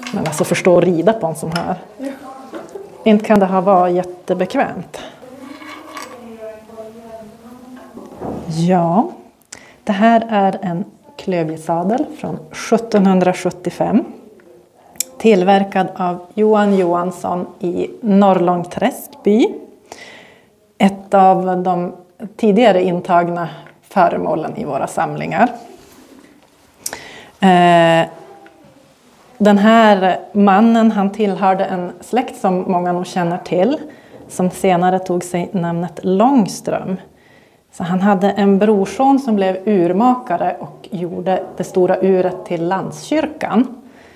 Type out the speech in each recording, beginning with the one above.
Men alltså förstå att rida på en sån här. Inte kan det ha varit jättebekvämt. Ja, det här är en klövjesadel från 1775. Tillverkad av Johan Johansson i Norrlångträsk by. Ett av de tidigare intagna föremålen i våra samlingar. Den här mannen, han tillhörde en släkt som många nog känner till. Som senare tog sig namnet Långström. Så han hade en brorson som blev urmakare och gjorde det stora uret till landskyrkan.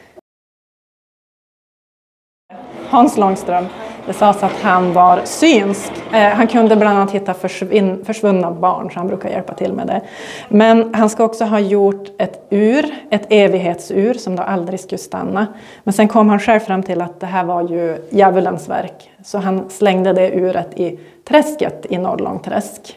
Hans Långström, det sades att han var synsk. Han kunde bland annat hitta försvunna barn, så han brukar hjälpa till med det. Men han ska också ha gjort ett evighetsur som då aldrig skulle stanna. Men sen kom han själv fram till att det här var ju djävulens verk. Så han slängde det uret i träsket i Norrlångträsk.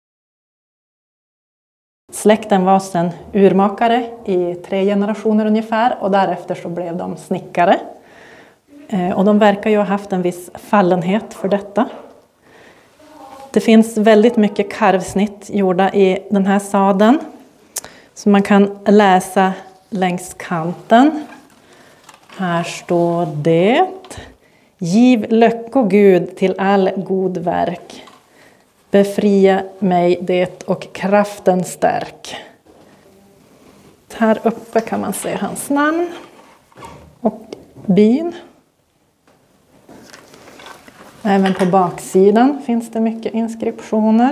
Släkten var sedan urmakare i 3 generationer ungefär och därefter så blev de snickare. Och de verkar ju ha haft en viss fallenhet för detta. Det finns väldigt mycket karvsnitt gjorda i den här sadeln. Så man kan läsa längs kanten. Här står det: Giv löcko Gud till all god verk. Befria mig det och kraften stärk. Här uppe kan man se hans namn och byn. Även på baksidan finns det mycket inskriptioner.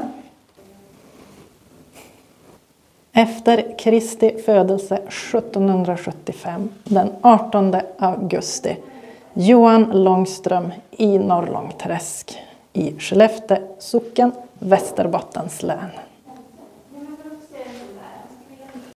Efter Kristi födelse 1775, den 18 augusti, Johan Långström i Norrlångträsk i Skellefteå socken, Västerbottens län.